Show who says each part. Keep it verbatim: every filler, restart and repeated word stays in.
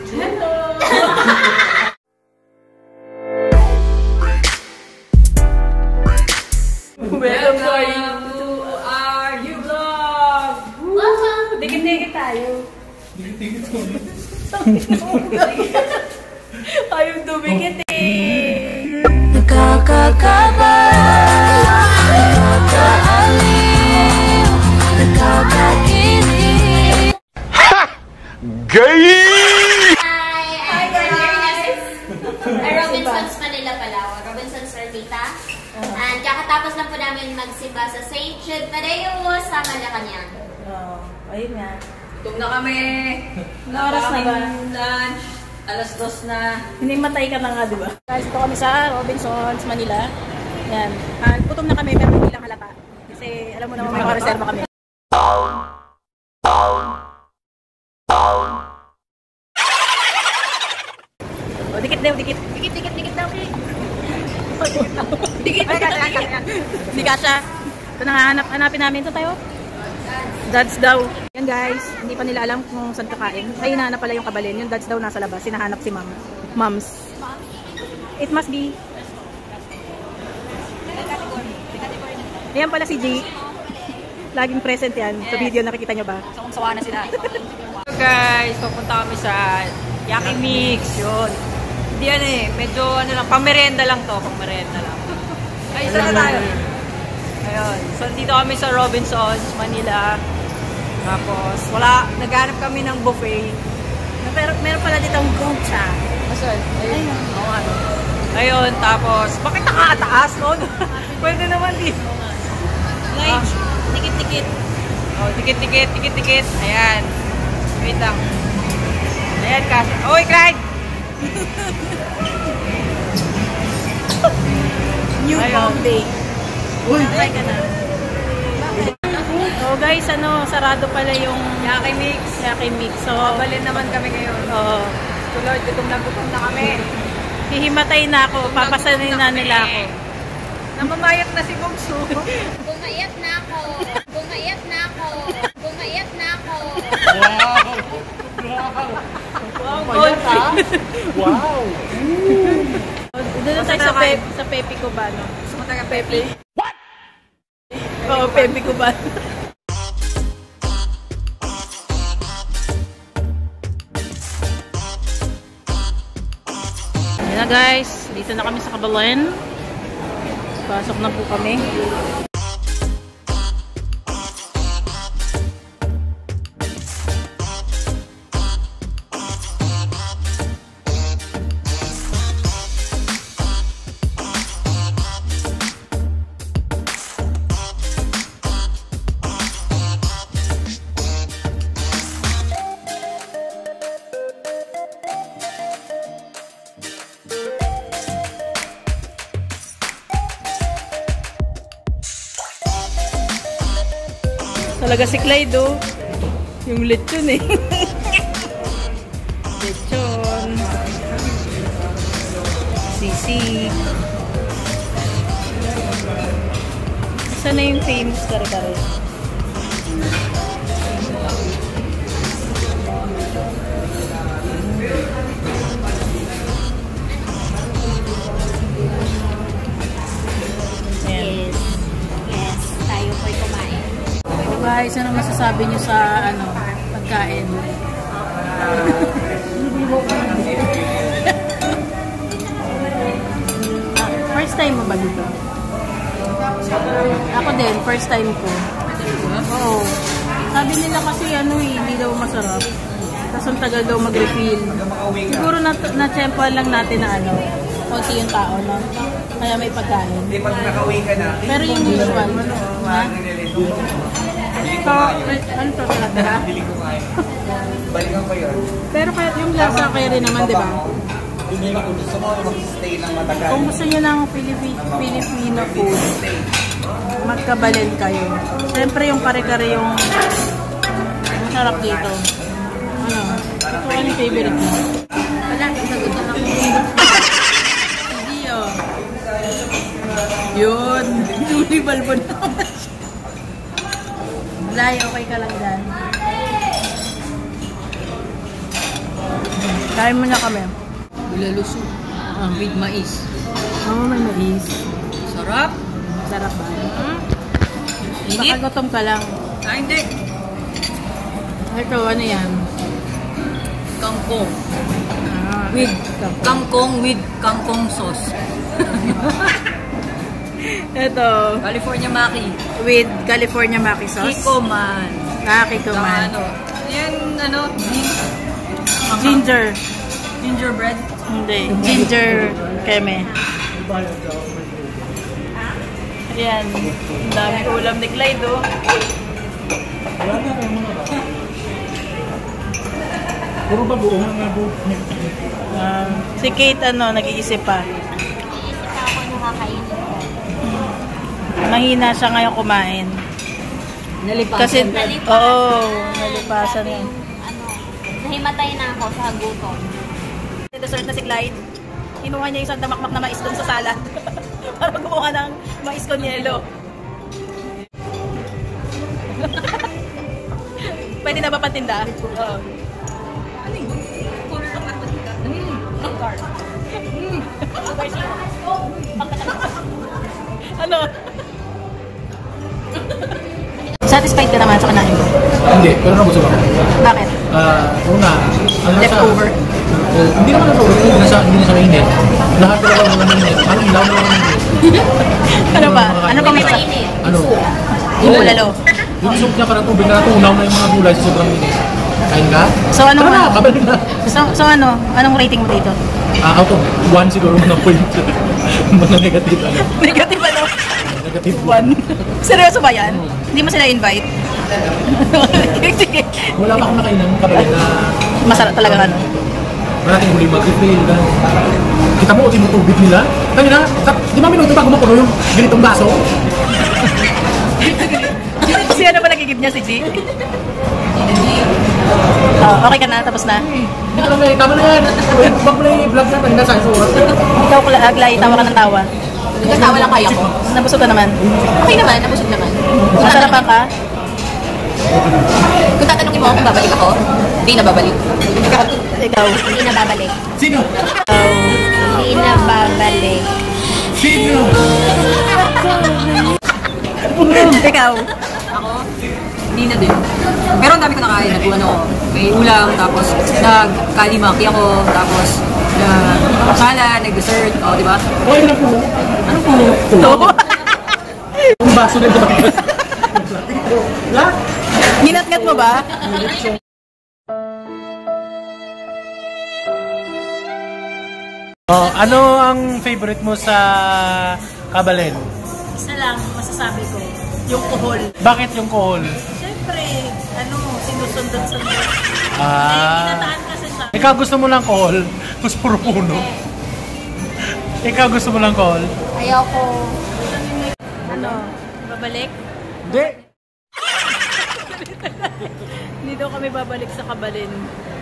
Speaker 1: Hello! Welcome to our new vlog! Welcome! Dikit-dikit tayo. Dikit-dikit tayo. Ayaw dumikit eh. Nakakakaba, nakakaaliw, nakakakilig.
Speaker 2: Ha! Gay!
Speaker 3: Hi! Hi guys! Ay, Robinson's Manila pala. Robinson's Ermita. And kakatapos lang po namin magsimba sa Saint Jude Tadeo sa Malacanang.
Speaker 1: Oh, ayun nga.
Speaker 4: Gutom na kami.
Speaker 1: Oras na ba?
Speaker 4: Lunch. Alas dos na.
Speaker 1: Hindi matay ka na nga, di ba? Guys, ito kami sa Robinson's Manila. Yan. Ah, gutom na kami pero hindi lang halata. Kasi alam mo naman may reserva kami. Oh, dikit daw, dikit. Dikit, dikit, dikit daw, dikit. Dikit, dikit, dikit. Hindi kasha. Ito na, hanapin namin. Ito tayo. Dads daw. Yan guys, hindi pa nila alam kung saan kakain. Ay, hinahanap pala yung kabalin. Yung dads daw nasa labas. Sinahanap si mama. Moms. It must be. Ayan pala si G. Laging present yan. Sa video nakikita nyo ba?
Speaker 4: So, kung sawa na sila. So guys, pupunta kami sa Yaki Mix. Yun. Hindi yan eh. Medyo ano lang. Pang merienda lang to. Pang merienda lang. Ay, isa na tayo. Ayun. So, dito kami sa Robinson's, Manila. Tapos, wala, naghanap kami ng buffet.
Speaker 1: Pero meron pala dito ang gongcha.
Speaker 4: Asan? Ayun. Oo, ano. Ayun, tapos, bakit nakataas, no? Pwede naman di.
Speaker 1: Guys, tikit-tikit.
Speaker 4: Oh, tikit-tikit, tikit-tikit. Ayan. Wait lang. Ayan, kasi. Oy, Clyde!
Speaker 1: New Bomb Day. Uy, try ka na. So guys, ano, sarado pala yung
Speaker 4: Yaki Mix.
Speaker 1: Yaki Mix. So,
Speaker 4: Balin naman kami ngayon.
Speaker 1: Oo.
Speaker 4: So Lord, gutom na gutom na kami.
Speaker 1: Hihimatay na ako. Papasanin na nila ako.
Speaker 4: Namamayat na si Bongsu.
Speaker 3: Bumayat na ako! Bumayat na ako! Bumayat na ako!
Speaker 2: Wow!
Speaker 1: Wow, gold ha?
Speaker 2: Wow!
Speaker 1: Doon tayo sa, pe sa Pepe Cubano.
Speaker 4: Gusto mo taga Pepe?
Speaker 1: What? Oo, Pepe Cubano. Ayan na guys, dito na kami sa Kabalen. Pasok na po kami. Talaga si Clyde, oh. Yung lechon, eh. Lechon. Sisig. Saan na yung famous kare-kare?
Speaker 3: Yes. Yes. Tayo po'y kumain.
Speaker 1: Guys, ano masasabi nyo sa ano pagkain? First time mo ba dito? Ako din, first time ko. Oo. Sabi nila kasi ano eh, hindi daw masarap. Tapos ang tagal daw mag-refill. Siguro na-tsempohan lang natin na ano, konti yung tao, no? Kaya may pagkain.
Speaker 5: Hindi, pag nakawin ka na.
Speaker 1: Pero yung usual, ha? So, ano to talaga?
Speaker 5: Hindi ko kaya. Balikan ko yun.
Speaker 1: Pero kaya yung lasa kaya rin naman, di ba?
Speaker 5: Hindi ko gusto mo mag-stay ng matagal.
Speaker 1: Kung gusto nyo ng Filipi Filipino food, magkabalin kayo. Siyempre yung kare-kare yung masarap dito. Ano? Ito ano yung favorite mo?
Speaker 3: Wala, sagutan ako.
Speaker 1: Hindi oh. Yun. Julie Balbon naman siya. Wala, okay ka lang dyan. Kain mo na kami.
Speaker 4: Bulaluso. Uh, with mais.
Speaker 1: Oo, oh, may mais.
Speaker 4: Sarap.
Speaker 1: Sarap ba?
Speaker 4: Hmm?
Speaker 1: Baka
Speaker 4: Init.
Speaker 1: gutom ka lang.
Speaker 4: Ah, hindi.
Speaker 1: Ito, ano yan?
Speaker 4: Kangkong.
Speaker 1: Ah,
Speaker 4: With
Speaker 1: kangkong.
Speaker 4: kangkong with kangkong sauce.
Speaker 1: Ito,
Speaker 4: California Maki.
Speaker 1: with California Maki sauce.
Speaker 4: Kiko man.
Speaker 1: Ah, Kiko
Speaker 4: Saka
Speaker 1: man.
Speaker 4: ano. Yan, ano.
Speaker 1: Ginger.
Speaker 4: Gingerbread.
Speaker 1: Hindi. Ginger keme. Ayan. Ang dami ulam ni Clyde, oh.
Speaker 2: Puro ba buong nga buong?
Speaker 1: Um, si Kate, ano, nag-iisip pa.
Speaker 3: Iisip pa ako ano kakainin ko.
Speaker 1: Mahina siya ngayon kumain.
Speaker 4: Nalipasan.
Speaker 1: Kasi,
Speaker 3: Nalipasan.
Speaker 1: oo, nalipasan
Speaker 3: Sabi
Speaker 1: yan.
Speaker 3: yung, Ano, nahimatay na ako sa gutom.
Speaker 1: Dessert na si Clyde. Kinuha niya yung isang damakmak na mais doon sa salad. Para gumawa ng mais con yelo. Pwede na ba patinda? Oo. Ano yun? Corner ng patinda. Ang card. Ano? Satisfied ka naman sa kanain mo?
Speaker 2: Hindi, pero nabusog ako.
Speaker 1: Bakit?
Speaker 2: Ah, una, ano
Speaker 1: Leftover?
Speaker 2: Uh, hindi naman leftover, hindi na sa, hindi na sa mainit. Lahat talaga mga mainit. Parang ilaw na lang mainit.
Speaker 1: Ano ba? Ano pang may sa...
Speaker 3: Mainit.
Speaker 2: Ano?
Speaker 1: Yung bulalo.
Speaker 2: Yung soup niya parang tubig na tunaw na yung mga gulay sa sobrang init. Kain ka?
Speaker 1: So ano
Speaker 2: Tara na,
Speaker 1: ano?
Speaker 2: kabalik na.
Speaker 1: So, so ano? Anong rating mo dito?
Speaker 2: Ah, out of one siguro mga point. Mga negative ano.
Speaker 1: Negative ano?
Speaker 2: Negative
Speaker 1: One. Seryoso ba yan? Hindi mo sila invite? Sige.
Speaker 2: Wala pa akong nakainan kabalik na
Speaker 1: Masarap talaga ano?
Speaker 2: marating huli mag-refill. Kita mo, uti mo tubig nila. Kaya na, sa lima minuto bago mapuno yung ganitong baso.
Speaker 1: Si ano ba nagigib niya si G? Oh, okay ka na? Tapos na?
Speaker 2: Hindi ko lang eh, tama na yan. Wag mo na yung vlog na kanina sa isuot.
Speaker 1: Ikaw, Aglay, tawa ka ng tawa.
Speaker 3: Nagkatawa lang kayo ko.
Speaker 1: Nabusog ka naman.
Speaker 3: Okay naman, nabusog naman.
Speaker 1: Masarapan ka?
Speaker 3: Kung tatanungin mo ako kung babalik ako, hindi na babalik.
Speaker 1: Ikaw.
Speaker 3: Hindi na babalik.
Speaker 2: Sino?
Speaker 3: Hindi na babalik.
Speaker 2: Sino?
Speaker 1: Ikaw.
Speaker 4: Ako, hindi na din. Pero ang dami ko nakain. Nag, ano, may ulam, tapos nag-kalimaki ako, tapos nag salad, nag-dessert, o, di ba?
Speaker 2: Oy, na po.
Speaker 4: Ano po?
Speaker 1: Ito.
Speaker 2: Yung baso na dapat. La?
Speaker 1: Ninat-ngat mo ba?
Speaker 2: Oh, ano ang favorite mo sa Kabalen?
Speaker 1: Isa lang, masasabi ko. Yung kohol.
Speaker 2: Bakit yung kohol?
Speaker 1: Siyempre, ano, sinusundot-sundot.
Speaker 2: Ah.
Speaker 1: Tinataan kasi siya.
Speaker 2: Ikaw gusto mo lang kohol? Gusto puro puno. Ikaw gusto mo lang kohol?
Speaker 3: Ayoko.
Speaker 1: Ano? Babalik?
Speaker 2: Hindi.
Speaker 1: Hindi daw kami babalik sa Kabalin.